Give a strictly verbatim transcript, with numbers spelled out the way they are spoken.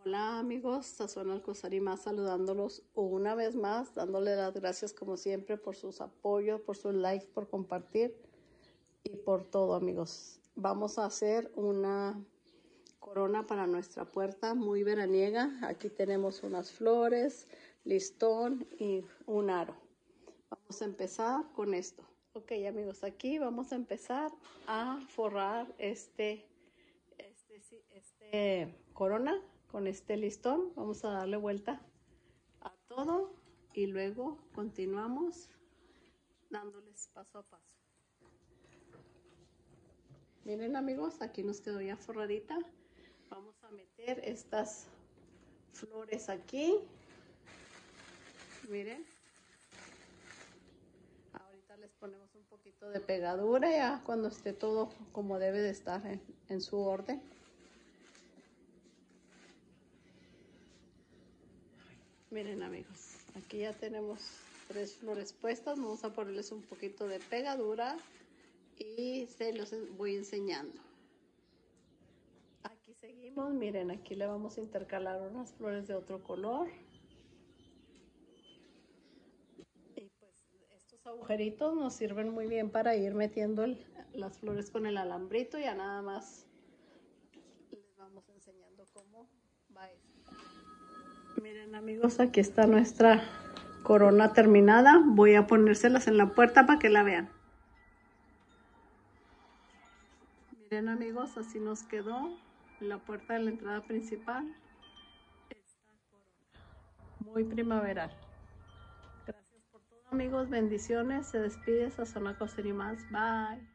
Hola amigos, Sazón Alcosarima saludándolos una vez más, dándole las gracias como siempre por sus apoyos, por sus likes, por compartir y por todo amigos. Vamos a hacer una corona para nuestra puerta muy veraniega. Aquí tenemos unas flores, listón y un aro. Vamos a empezar con esto. Ok amigos, aquí vamos a empezar a forrar este, este, este corona con este listón. Vamos a darle vuelta a todo y luego continuamos dándoles paso a paso. Miren amigos, aquí nos quedó ya forradita. Vamos a meter estas flores aquí. Miren. Ahorita les ponemos un poquito de pegadura ya cuando esté todo como debe de estar en, en su orden. Miren amigos, aquí ya tenemos tres flores puestas. Vamos a ponerles un poquito de pegadura y se los voy enseñando. Aquí seguimos, miren, aquí le vamos a intercalar unas flores de otro color. Y pues estos agujeritos nos sirven muy bien para ir metiendo el, las flores con el alambrito. Ya nada más les vamos enseñando cómo va esto. Miren amigos, aquí está nuestra corona terminada. Voy a ponérselas en la puerta para que la vean. Miren amigos, así nos quedó la puerta de la entrada principal. Esta corona muy primaveral. Gracias por todo amigos, bendiciones. Se despide Sazón Alcosarima. Bye.